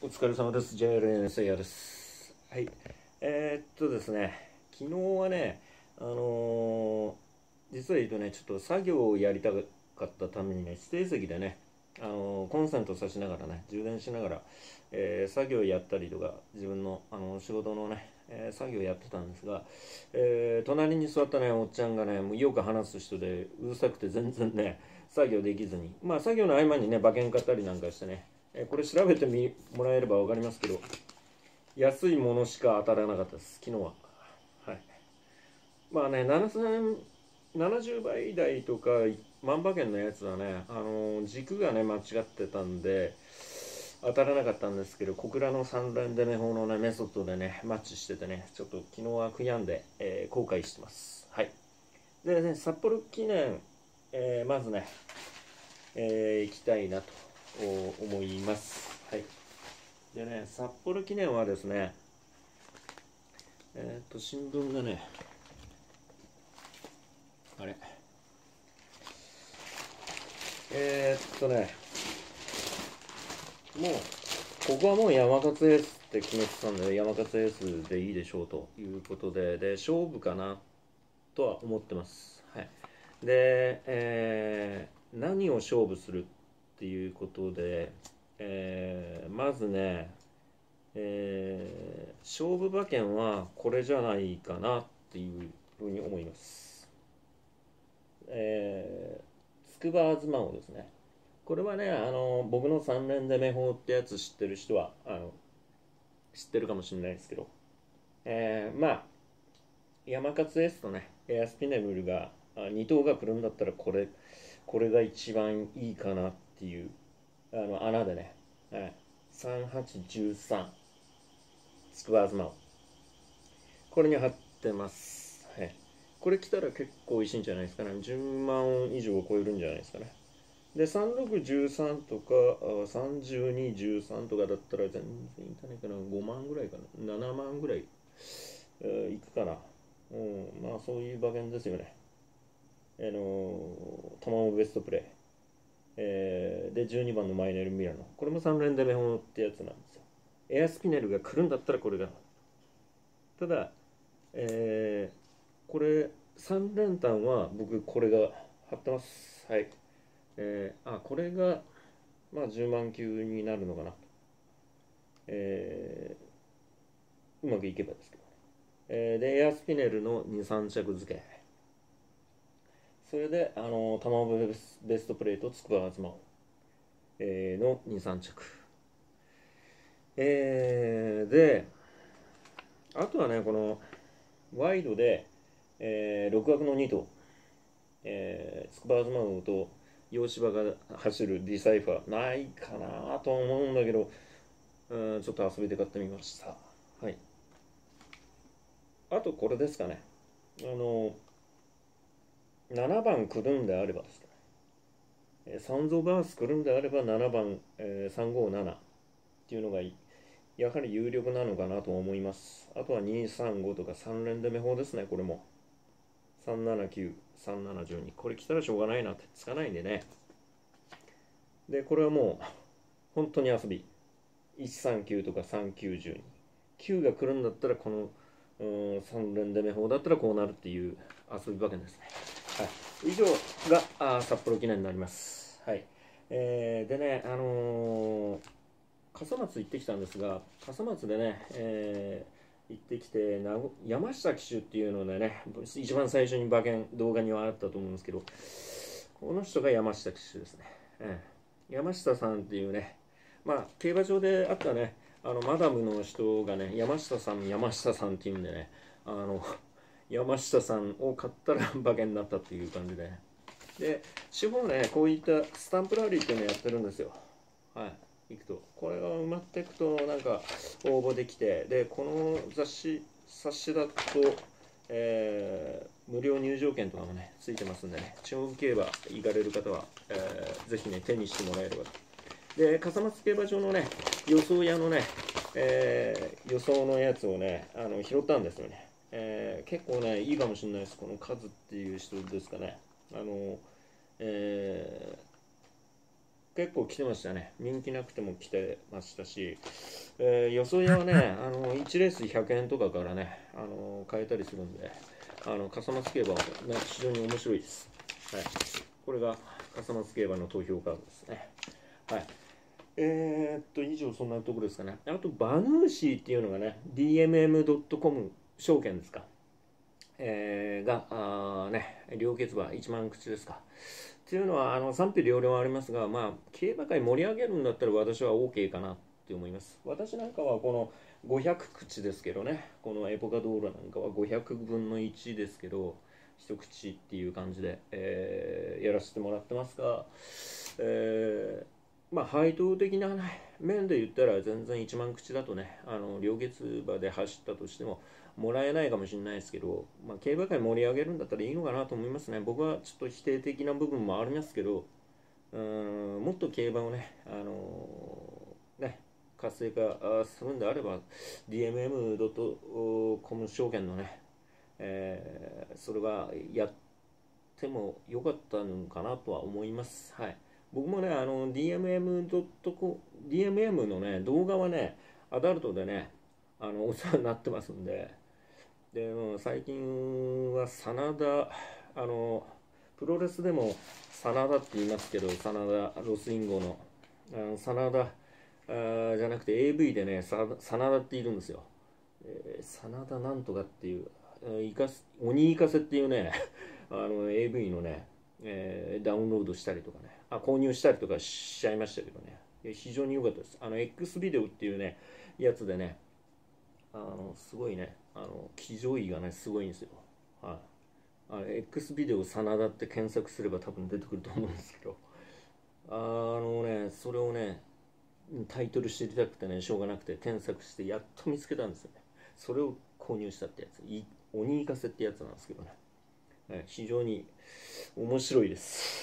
お疲れ様です。JLN せいやです。はい。ですね、昨日はね、実は言うとね、ちょっと作業をやりたかったためにね、指定席でね、コンセント挿しながらね、充電しながら、作業やったりとか、自分の、仕事のね、作業やってたんですが、隣に座ったね、おっちゃんがね、もうよく話す人で、うるさくて全然ね、作業できずに、まあ作業の合間にね、馬券買ったりなんかしてね、これ調べてもらえれば分かりますけど、安いものしか当たらなかったです、昨日は。はい。まあね、70倍台とか万馬券のやつはね、軸がね、間違ってたんで、当たらなかったんですけど、小倉の三連攻め法のね、メソッドでね、マッチしててね、ちょっと昨日は悔やんで、後悔してます。はい。でね、札幌記念、まずね、行きたいなと思います。はい。でね、札幌記念はですね、新聞がね、あれ、もう、ここはもう山勝エースって決めてたんで、山勝エースでいいでしょうということで、勝負かなとは思ってます。はい。で、何を勝負するっていうことで、まずね、勝負馬券はこれじゃないかなっていうふうに思います。筑波東馬ですね。これはね、僕の3連攻め法ってやつ知ってる人は知ってるかもしれないですけど、まあ山勝エースとねエアスピネブルが2頭が来るんだったらこれが一番いいかなっていう穴でね、はい、3813筑波東馬これに貼ってます。はい、これ来たら結構美味しいんじゃないですかね。10万以上を超えるんじゃないですかね。で、3613とか3213とかだったら全然いかないかな。5万ぐらいかな。7万ぐらい、いくかな。まあそういう馬券ですよね。卵ベストプレイ。で、12番のマイネル・ミラノ。これも3連でメホってやつなんですよ。エアスピネルが来るんだったらこれが。ただ、これ3連単は僕これが貼ってます。はい。これが、まあ、10万級になるのかな。うまくいけばですけど、で、エアスピネルの2、3着付け。それで、卵ベストプレート、つくばあずまの2、3着。で、あとはね、この、ワイドで、6枠の2頭、つくばあずまと洋芝が走るディサイファー、ないかなと思うんだけど、ちょっと遊びで買ってみました。はい。あとこれですかね。7番来るんであればですね。サウンズ・オブ・アース来るんであれば7番、357っていうのがやはり有力なのかなと思います。あとは235とか3連で目法ですね、これも。379、3712。これ来たらしょうがないなってつかないんでね。で、これはもう本当に遊び。139とか3912。9が来るんだったらこの3連で目法だったらこうなるっていう遊び馬券ですね。はい、以上が札幌記念になります。はい。でね、笠松行ってきたんですが、笠松でね、行ってきて山下騎手っていうのでね、一番最初に馬券動画にはあったと思うんですけど、この人が山下騎手ですね。山下さんっていうね、まあ競馬場であったね、マダムの人がね、山下さん山下さんっていうんでね、山下さんを買ったら馬券になったっていう感じで、で地方ね、こういったスタンプラリーっていうのをやってるんですよ。はい、行くとこれが埋まっていくとなんか応募できて、でこの冊子だと、無料入場券とかもねついてますんでね、地方競馬行かれる方は、ぜひね手にしてもらえればと。で笠松競馬場のね予想屋のね、予想のやつをね拾ったんですよね。結構ねいいかもしれないです。この数っていう人ですかね。え結構来てましたね。人気なくても来てましたし、よそ屋はね、1レース100円とかからね、買えたりするんで、笠松競馬は、ね、非常に面白いです。はい、これが笠松競馬の投票カードですね。はい。以上そんなところですかね。あと、バヌーシーっていうのがね、DMM.com 証券ですか。両決馬1万口ですか。っていうのは賛否両論ありますが、まあ、競馬界盛り上げるんだったら私は OK かなって思います。私なんかはこの500口ですけどね、このエポカドーラなんかは500分の1ですけど、一口っていう感じで、やらせてもらってますが、まあ、配当的な、ね、面で言ったら全然1万口だとね、両月馬で走ったとしてももらえないかもしれないですけど、まあ、競馬界盛り上げるんだったらいいのかなと思いますね。僕はちょっと否定的な部分もありますけど、もっと競馬をね、活性化するんであれば DMM.com 証券のね、それはやってもよかったのかなとは思います。はい。僕もね、DMM のね、動画はね、アダルトでね、お世話になってますんで、で、最近は真田、プロレスでも真田って言いますけど、真田、ロスインゴの、真田じゃなくて AV でね、真田っているんですよ。真田なんとかっていう、鬼イカセっていうね、AV のね、ダウンロードしたりとかね、購入したりとかしちゃいましたけどね、非常に良かったです。X ビデオっていうね、やつでね、すごいね、騎乗位がね、すごいんですよ。はい。X ビデオ真田って検索すれば多分出てくると思うんですけど、それをね、タイトル知りたくてね、しょうがなくて検索してやっと見つけたんですよね。それを購入したってやつ、鬼イカセってやつなんですけどね、非常に面白いです。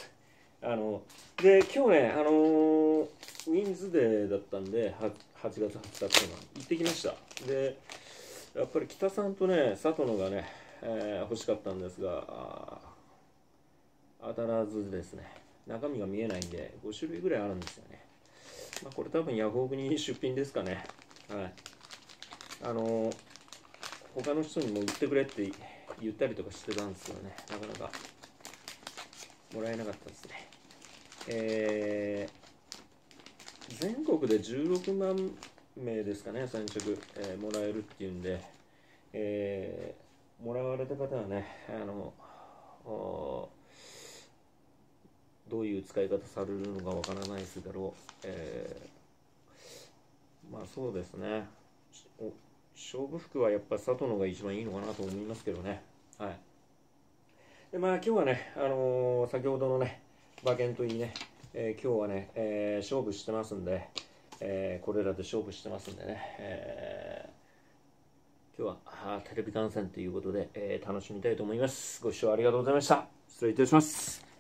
で、今日ね、人数デーだったんで、8月20日っていうのは行ってきました。で、やっぱり北さんとね、佐藤のがね、欲しかったんですが、当たらずですね、中身が見えないんで、5種類ぐらいあるんですよね。まあ、これ多分ヤフオクに出品ですかね。はい。他の人にも売ってくれって言ったりとかしてたんですけどね、なかなかもらえなかったですね。全国で16万名ですかね、先着、もらえるっていうんで、もらわれた方はね、どういう使い方されるのかわからないですけど、まあそうですね、勝負服はやっぱ佐藤のが一番いいのかなと思いますけどね。はい。でまあ今日はね、先ほどのね、馬券といいね、今日はね、勝負してますんで、これらで勝負してますんでね、今日はテレビ観戦ということで、楽しみたいと思います。ご視聴ありがとうございました。失礼いたします。